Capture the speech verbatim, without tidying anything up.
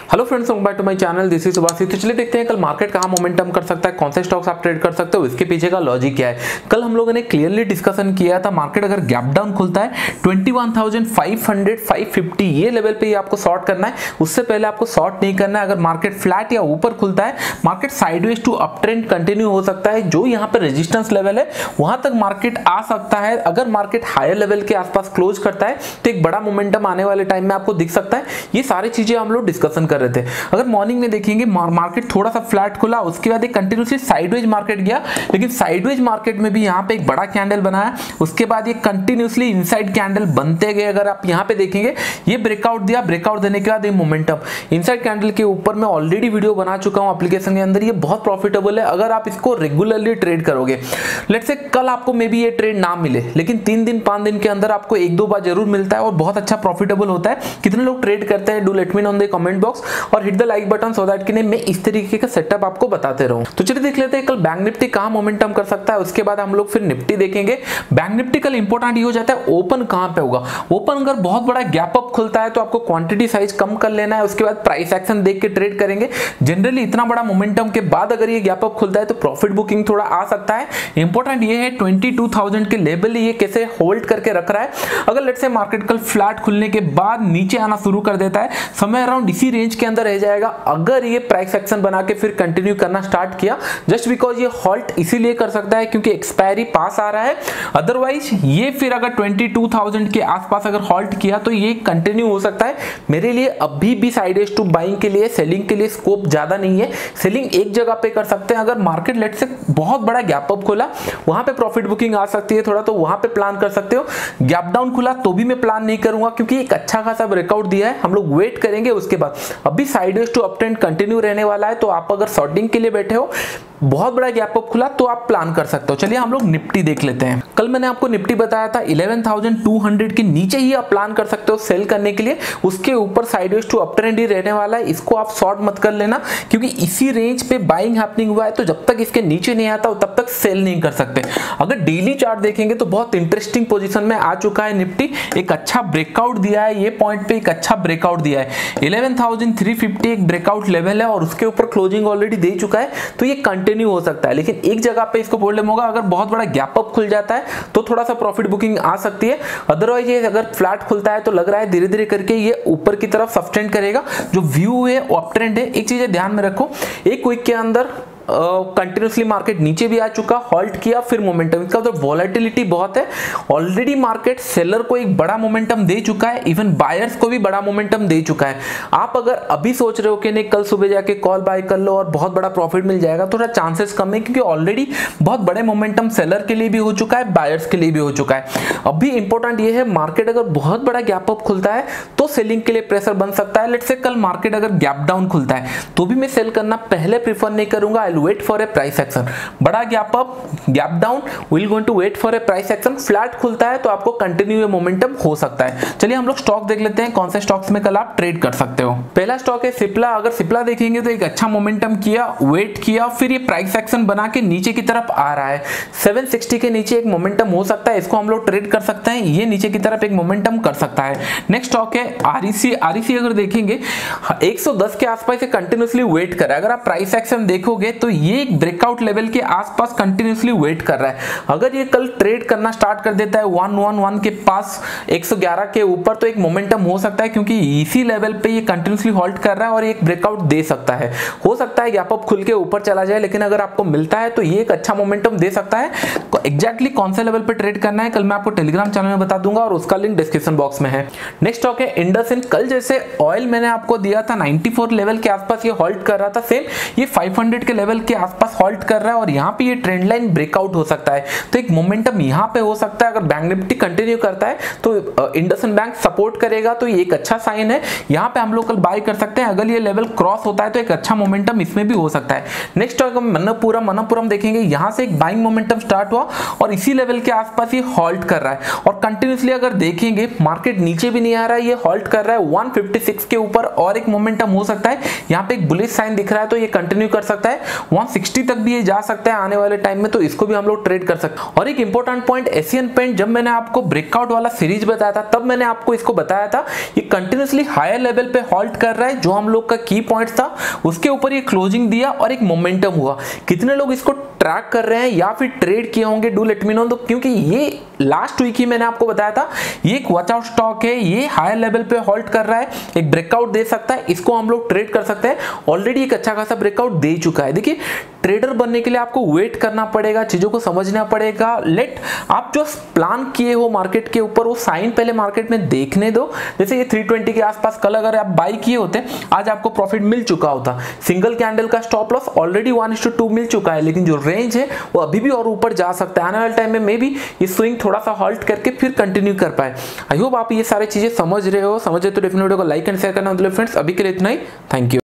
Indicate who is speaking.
Speaker 1: Hello friends, welcome back to my channel. This is Subhash. तो चलिए देखते हैं कल मार्केट कहां मोमेंटम कर सकता है, कौन से स्टॉक्स आप ट्रेड कर सकते हो, इसके पीछे का लॉजिक क्या है। कल हम लोगों ने क्लियरली डिस्कशन किया था, मार्केट अगर गैप डाउन खुलता है इक्कीस हज़ार पाँच सौ, पाँच सौ पचास ये लेवल पे ही आपको शॉर्ट करना है, उससे पहले आपको शॉर्ट नहीं करना है। अगर मार्केट फ्लैट या ऊपर खुलता है, market sideways to up trend continue हो सकता है। जो यहाँ पे रेजिस्टेंस लेवल है वहां तक मार्केट आ सकता है। अगर मार्केट हायर लेवल के आसपास क्लोज करता है तो एक बड़ा मोमेंटम आने वाले टाइम में आपको दिख सकता है। ये सारी चीजें हम लोग डिस्कशन कर रहे थे। अगर मॉर्निंग में देखेंगे मार्केट थोड़ा सा फ्लैट खुला, उसके बाद एक कंटिन्यूसली साइडवेज मार्केट गया, लेकिन साइडवेज मार्केट में भी यहाँ पे एक बड़ा कैंडल बना है। उसके बाद ये कंटिन्यूसली इनसाइड कैंडल बनते गए। अगर आप यहाँ पे देखेंगे ये ब्रेकआउट दिया, ब्रेकआउट देने के बाद ये मोमेंटम इनसाइड कैंडल के ऊपर मैं ऑलरेडी वीडियो बना चुका हूँ एप्लीकेशन के अंदर। ये बहुत प्रॉफिटेबल है अगर आप इसको रेगुलरली ट्रेड करोगे। लेट्स से कल आपको मे बी ये ट्रेड ना मिले, लेकिन तीन दिन पांच दिन के अंदर आपको एक दो बार जरूर मिलता है और बहुत अच्छा प्रॉफिटेबल होता है। कितने लोग ट्रेड करते हैं, do let me know in the comment box और hit the like button so that कि मैं इस तरीके का सेटअप आपको बताते रहूं। तो चलिए देख लेते हैं कल बैंक निफ्टी कहां मोमेंटम कर सकता है, उसके बाद हम लोग फिर निफ्टी देखेंगे। बैंक निफ्टी कल इंपॉर्टेंट ये हो जाता है ओपन कहां पे होगा। ओपन अगर बहुत बड़ा गैप अप खुलता है तो आपको क्वांटिटी साइज कम कर लेना है, उसके बाद प्राइस एक्शन देख के ट्रेड करेंगे। जनरली इतना बड़ा मोमेंटम के बाद अगर ये गैप अप खुलता है तो प्रॉफिट बुकिंग थोड़ा आ सकता है। इंपॉर्टेंट ये है बाईस हज़ार के लेवल ये कैसे होल्ड करके रख रहा है। अगर लेट्स से मार्केट कल फ्लैट खुलने के बाद नीचे आना शुरू कर देता है, समय अराउंड इसी रेंज के अंदर रह जाएगा। अगर ये प्राइस एक्शन बना के फिर कंटिन्यू करना स्टार्ट किया, जस्ट बिकॉज ये हॉल्ट इसीलिए कर सकता है क्योंकि एक्सपायरी पास आ रहा है। अदरवाइज ये फिर अगर बाईस हज़ार के आसपास अगर हॉल्ट किया तो ये कंटिन्यू हो सकता है। मेरे लिए अभी भी साइड टू बाइंग के लिए, सेलिंग के लिए स्कोप ज्यादा नहीं है। सेलिंग एक जगह पे कर सकते हैं। अगर मार्केट लेट से बहुत बड़ा गैप अप खुला, वहां पे प्रॉफिट बुकिंग आ सकती है थोड़ा, तो वहां पे प्लान कर सकते हो। गैप डाउन खुला तो भी मैं प्लान नहीं करूंगा क्योंकि एक अच्छा खासा ब्रेकआउट दिया है। हम लोग वेट करेंगे उसके बाद। अभी sideways to up trend continue रहने वाला है, तो आप अगर शॉर्टिंग के लिए बैठे हो, बहुत बड़ा गैप अप खुला तो आप प्लान कर सकते हो। चलिए हम लोग निफ्टी देख लेते हैं। कल मैंने आपको निफ्टी बताया था ग्यारह हज़ार दो सौ के नीचे ही आप प्लान कर सकते हो सेल करने के लिए। उसके ऊपर साइडवेज टू अप ट्रेंड ही रहने वाला है। इसको आप शॉर्ट मत कर लेना क्योंकि इसी रेंज पे बाइंग हैपनिंग हुआ है, तो जब तक इसके नीचे नहीं आता तब तक सेल नहीं कर सकते। अगर डेली चार्ट देखेंगे तो बहुत इंटरेस्टिंग पोजीशन में आ चुका है निफ्टी। एक अच्छा ब्रेकआउट दिया है, ये पॉइंट पे एक अच्छा ब्रेकआउट दिया है। ग्यारह हज़ार तीन सौ पचास एक ब्रेकआउट लेवल है और उसके ऊपर क्लोजिंग ऑलरेडी दे चुका है, तो ये कंटिन्यू हो सकता है। लेकिन एक जगह पे इसको प्रॉब्लम होगा, अगर बहुत बड़ा गैप अप खुल जाता है तो थोड़ा सा प्रॉफिट बुकिंग आ सकती है। अदरवाइज ये अगर फ्लैट खुलता है तो लग रहा है धीरे धीरे करके ये ऊपर की तरफ सस्टेन करेगा। जो व्यू है अप ट्रेंड है। एक चीज ध्यान में रखो, एक वीक के अंदर कंटिन्यूसली uh, मार्केट नीचे भी आ चुका, हॉल्ट किया, फिर मोमेंटम। इसका तो वॉलेटिलिटी बहुत है। ऑलरेडी मार्केट सेलर को एक बड़ा मोमेंटम दे चुका है, इवन बायर्स को भी बड़ा मोमेंटम दे चुका है। आप अगर अभी सोच रहे हो कि नहीं कल सुबह जाके कॉल बाय कर लो और बहुत बड़ा प्रॉफिट मिल जाएगा, थोड़ा चांसेस कम है क्योंकि ऑलरेडी बहुत बड़े मोमेंटम सेलर के लिए भी हो चुका है, बायर्स के लिए भी हो चुका है। अभी इंपॉर्टेंट ये है, मार्केट अगर बहुत बड़ा गैप अप खुलता है तो सेलिंग के लिए प्रेशर बन सकता है। लेट्स से कल मार्केट अगर गैप डाउन खुलता है तो भी मैं सेल करना पहले प्रीफर नहीं करूंगा। I wait for a price action. बड़ा gap up, gap down, will going to wait for a price action. Flat खुलता है तो आपको कंटिन्यू मोमेंटम हो सकता है। चलिए हम लोग स्टॉक देख लेते हैं, कौन से स्टॉक्स में कल आप ट्रेड कर सकते हो। पहला स्टॉक है सिप्ला। अगर सिप्ला देखेंगे तो एक अच्छा मोमेंटम किया, वेट किया, फिर ये प्राइस एक्शन बना के नीचे की तरफ आ रहा है। सात सौ साठ के नीचे एक मोमेंटम हो सकता है, इसको हम लोग ट्रेड कर सकते हैं। ये नीचे की तरफ एक मोमेंटम कर सकता है। नेक्स्ट स्टॉक है आरईसी। आरईसी अगर देखेंगे एक सौ दस के आसपास कंटिन्यूसली वेट कर रहा है। अगर आप प्राइस एक्शन देखोगे तो ये ब्रेकआउट लेवल के आसपास कंटिन्यूसली वेट कर रहा है। अगर ये कल ट्रेड करना स्टार्ट कर देता है एक सौ ग्यारह के पास, एक सौ ग्यारह के ऊपर, तो एक मोमेंटम हो सकता है क्योंकि इसी लेवल पे ये कंटिन्यूसली होल्ड कर रहा है और एक ब्रेकआउट दे सकता है। हो सकता है गैप अप खुल के ऊपर चला जाए, लेकिन अगर आपको मिलता है तो ये एक अच्छा मोमेंटम दे सकता है। एग्जैक्टली कौन से लेवल पे ट्रेड करना है कल मैं आपको टेलीग्राम चैनल में बता दूंगा और उसका लिंक डिस्क्रिप्शन बॉक्स में है। नेक्स्ट स्टॉक है इंडसइंड। कल जैसे ऑयल मैंने आपको दिया था चौरानवे लेवल के आसपास ये होल्ड कर रहा था, सेम ये पाँच सौ के लेवल के आसपास होल्ड कर रहा है और यहाँ पे ये ट्रेंड लाइन ब्रेकआउट हो सकता है, तो एक मोमेंटम यहाँ पे हो सकता है। अगर बैंक निफ्टी कंटिन्यू करता है तो इंडसइंड बैंक सपोर्ट करेगा, तो ये एक अच्छा साइन है। यहाँ पे हम लोग कल बाय कर सकते हैं। अगर ये लेवल क्रॉस होता है तो एक अच्छा मोमेंटम इसमें भी हो सकता है। Next stock Manappuram. मनप्पुरम देखेंगे, यहाँ से एक बाइंग मोमेंटम स्टार्ट हुआ और इसी लेवल के आसपास ये हॉल्ट कर रहा है और कंटिन्यूसली अगर देखेंगे मार्केट नीचे भी नहीं आ रहा है, ये हॉल्ट कर रहा है एक सौ छप्पन के ऊपर और एक मोमेंटम हो सकता है। यहाँ पे एक बुलिश साइन दिख रहा है तो ये कंटिन्यू कर सकता है। वन सिक्सटी तक भी ये जा सकता है आने वाले टाइम में, तो इसको भी हम लोग ट्रेड कर सकते हैं। और एक इंपॉर्टेंट पॉइंट, एशियन पेंट जब मैंने आपको ब्रेकआउट वाला सीरीज बताया था तब मैंने आपको इसको बताया था ये कंटिन्यूसली हायर लेवल पे हॉल्ट कर रहा है, जो हम लोग का की पॉइंट था उसके ऊपर ये क्लोजिंग दिया और एक मोमेंटम हुआ। कितने लोग इसको ट्रैक कर रहे हैं या फिर ट्रेड किए होंगे, डू लेट मी नो, क्योंकि ये लास्ट वीक ही मैंने आपको बताया था ये एक वॉच आउट स्टॉक है, ये हायर लेवल पे हॉल्ट कर रहा है, एक ब्रेकआउट दे सकता है, इसको हम लोग ट्रेड कर सकते हैं। ऑलरेडी एक अच्छा खासा ब्रेकआउट दे चुका है। देखिए ट्रेडर बनने के लिए आपको वेट करना पड़ेगा, चीजों को समझना पड़ेगा। लेट आप जो प्लान किए हो मार्केट के ऊपर वो साइन पहले मार्केट में देखने दो। जैसे ये थ्री ट्वेंटी के आसपास कल अगर आप बाई किए होते आज आपको प्रॉफिट मिल चुका होता। सिंगल कैंडल का stop loss already one is to two मिल चुका है, लेकिन जो रेंज है वो अभी भी और ऊपर जा सकता है। आने वाले टाइम में मे बी ये स्विंग थोड़ा सा हॉल्ट करके फिर कंटिन्यू कर पाए। आई होप आप ये सारी चीजें समझ रहे हो। समझ रहे तो डेफिनेटली वीडियो को लाइक एंड शेयर करना। फ्रेंड्स अभी के लिए इतना ही, थैंक यू।